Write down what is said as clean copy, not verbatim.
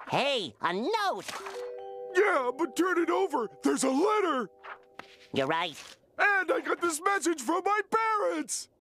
Hey, a note! Yeah, but turn it over. There's a letter. You're right. And I got this message from my parents.